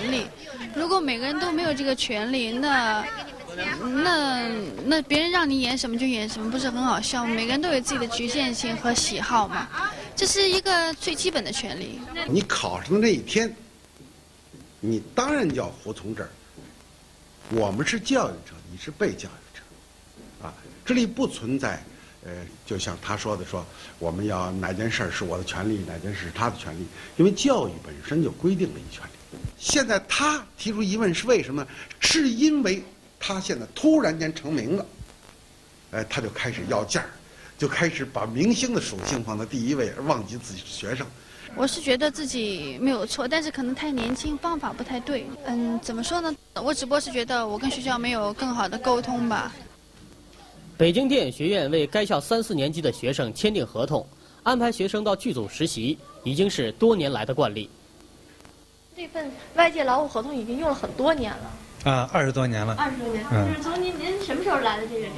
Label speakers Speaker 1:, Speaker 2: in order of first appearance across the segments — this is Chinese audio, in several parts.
Speaker 1: 权利。如果每个人都没有这个权利，那别人让你演什么就演什么，不是很好笑吗？每个人都有自己的局限性和喜好嘛，这是一个最基本的权利。
Speaker 2: 你考上的那一天，你当然就要服从这儿。我们是教育者，你是被教育者，啊，这里不存在，就像他说的说，我们要哪件事是我的权利，哪件事是他的权利，因为教育本身就规定了一权利。现在他提出疑问是为什么？是因为他现在突然间成名了，他就开始要价儿，就开始把明星的属性放在第一位，而忘记自己是学生。
Speaker 1: 我是觉得自己没有错，但是可能太年轻，方法不太对。怎么说呢？我只不过是觉得我跟学校没有更好的沟通吧。
Speaker 3: 北京电影学院为该校3、4年级的学生签订合同，安排学生到剧组实习，已经是多年来的惯例。
Speaker 4: 这份外界劳务合同已经用了很多年了。
Speaker 5: 20多年了。
Speaker 4: 20多年，就是从您什么时候来的这个？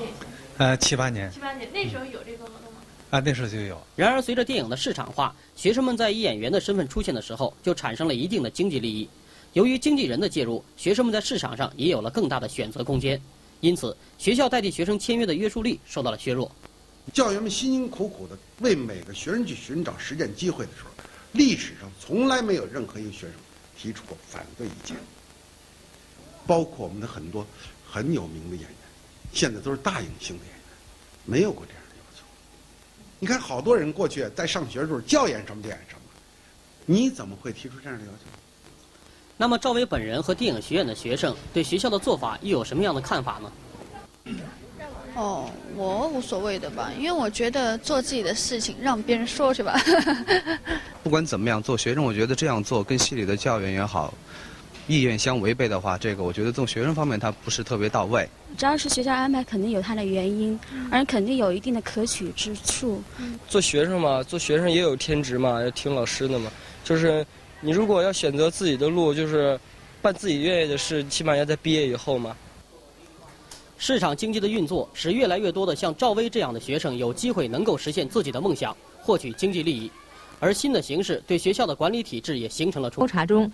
Speaker 5: 7、8年。
Speaker 4: 7、8年，那时候有这个合同吗？
Speaker 5: 那时候就有。
Speaker 3: 然而，随着电影的市场化，学生们在以演员的身份出现的时候，就产生了一定的经济利益。由于经纪人的介入，学生们在市场上也有了更大的选择空间。因此，学校代替学生签约的约束力受到了削弱。
Speaker 2: 教员们辛辛苦苦地为每个学生去寻找实践机会的时候，历史上从来没有任何一个学生提出过反对意见。包括我们的很多很有名的演员，现在都是大影星的演员，没有过这样的要求。你看，好多人过去在上学的时候教演什么就演什么，你怎么会提出这样的要求？
Speaker 3: 那么，赵薇本人和电影学院的学生对学校的做法又有什么样的看法呢？
Speaker 1: 我无所谓的吧，因为我觉得做自己的事情，让别人说去吧。
Speaker 6: 不管怎么样，做学生，我觉得这样做跟系里的教员也好，意愿相违背的话，这个我觉得从学生方面它不是特别到位。
Speaker 7: 只要是学校安排，肯定有它的原因，而肯定有一定的可取之处。
Speaker 8: 做学生嘛，做学生也有天职嘛，要听老师的嘛。就是你如果要选择自己的路，就是办自己愿意的事，起码要在毕业以后嘛。
Speaker 3: 市场经济的运作使越来越多的像赵薇这样的学生有机会能够实现自己的梦想，获取经济利益。而新的形势对学校的管理体制也形成了抽查中。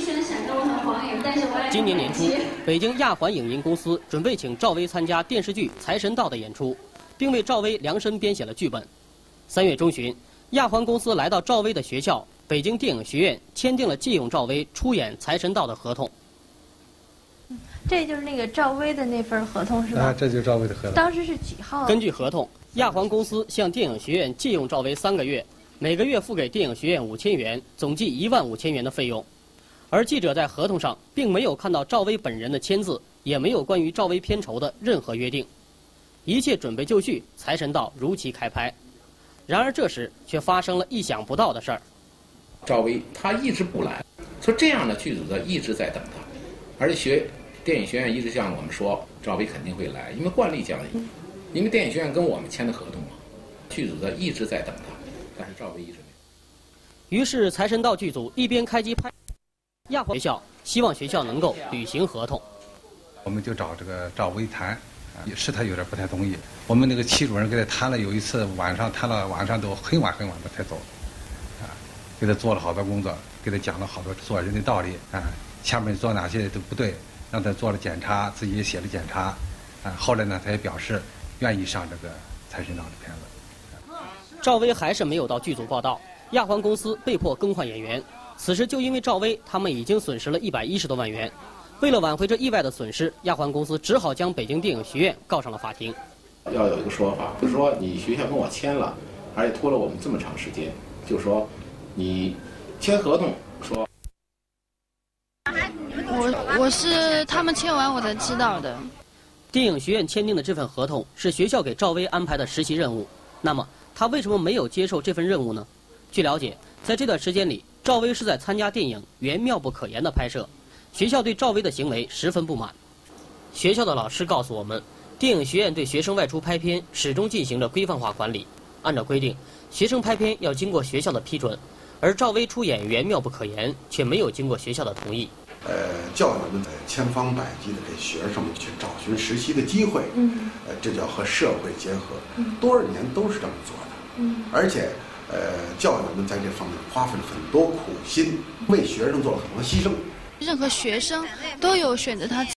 Speaker 3: 今年年初，北京亚环影音公司准备请赵薇参加电视剧《财神到》的演出，并为赵薇量身编写了剧本。3月中旬，亚环公司来到赵薇的学校北京电影学院，签订了借用赵薇出演《财神到》的合同。
Speaker 4: 这就是那个赵薇的那份合同是吧？
Speaker 5: 这就是赵薇的合同。
Speaker 4: 当时是几号？
Speaker 3: 根据合同，亚环公司向电影学院借用赵薇3个月，每个月付给电影学院5000元，总计15000元的费用。而记者在合同上并没有看到赵薇本人的签字，也没有关于赵薇片酬的任何约定。一切准备就绪，《财神到》如期开拍。然而这时却发生了意想不到的事儿。
Speaker 9: 赵薇她一直不来，说这样的剧组的一直在等她，而且电影学院一直向我们说赵薇肯定会来，因为惯例讲，因为电影学院跟我们签的合同嘛，剧组的一直在等她，但是赵薇一直没有。
Speaker 3: 于是《财神到》剧组一边开机拍亚环学校，希望学校能够履行合同。
Speaker 5: 我们就找这个赵薇谈，是他有点不太同意。我们那个系主任给他谈了，有一次晚上谈了，晚上都很晚的才走，给他做了好多工作，给他讲了好多做人的道理下面做哪些都不对，让他做了检查，自己也写了检查后来呢，他也表示愿意上这个《财神到》的片子。
Speaker 3: 赵薇还是没有到剧组报道，亚环公司被迫更换演员。此时就因为赵薇，他们已经损失了110多万元。为了挽回这意外的损失，亚环公司只好将北京电影学院告上了法庭。
Speaker 9: 要有一个说法，就是说你学校跟我签了，而且拖了我们这么长时间，就是说你签合同说。
Speaker 1: 我是他们签完我才知道的。
Speaker 3: 电影学院签订的这份合同是学校给赵薇安排的实习任务，那么她为什么没有接受这份任务呢？据了解，在这段时间里，赵薇是在参加电影《缘妙不可言》的拍摄，学校对赵薇的行为十分不满。学校的老师告诉我们，电影学院对学生外出拍片始终进行着规范化管理。按照规定，学生拍片要经过学校的批准，而赵薇出演《缘妙不可言》却没有经过学校的同意。
Speaker 2: 教育们千方百计的给学生们去找寻实习的机会，这叫和社会结合，多少年都是这么做的，而且教育们在这方面花费了很多苦心，为学生做了很多牺牲，
Speaker 1: 任何学生都有选择他自